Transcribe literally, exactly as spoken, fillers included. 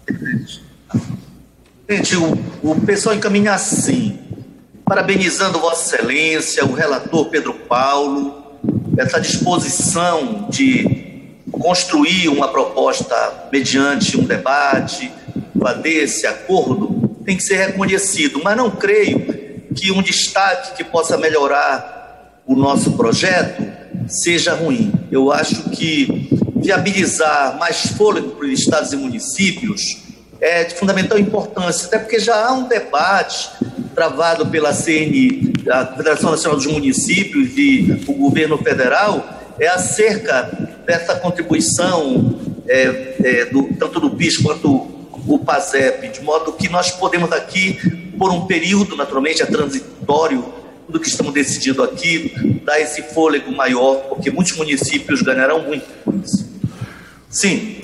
Gente, o, o pessoal encaminha assim, parabenizando Vossa Excelência, o relator Pedro Paulo, essa disposição de construir uma proposta mediante um debate, fazer esse acordo, tem que ser reconhecido, mas não creio que um destaque que possa melhorar o nosso projeto seja ruim. Eu acho que viabilizar mais fôlego para os estados e municípios é de fundamental importância, até porque já há um debate travado pela C N, a Confederação Nacional dos Municípios e o governo federal, é acerca dessa contribuição é, é, do, tanto do P I S quanto o PASEP, de modo que nós podemos aqui, por um período, naturalmente, é transitório, tudo que estamos decidindo aqui, dar esse fôlego maior, porque muitos municípios ganharão muito com isso. Sim.